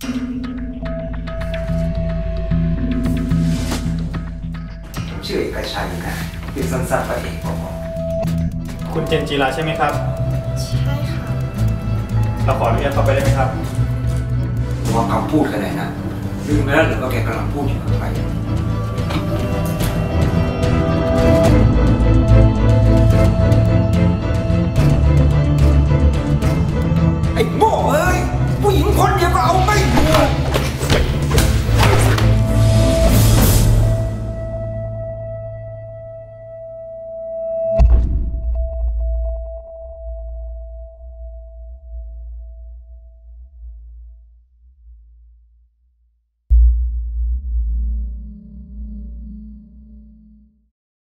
ผมชื่อเอกชัยนะเป็นสั้นๆว่าเอกพอคุณเจนจีราใช่ไหมครับใช่ค่ะเราขออนุญาตเข้าไปได้ไหมครับระวังคำพูดกันหน่อยนะลืมไปแล้วหรือว่าแกกำลังพูดอยู่กับใคร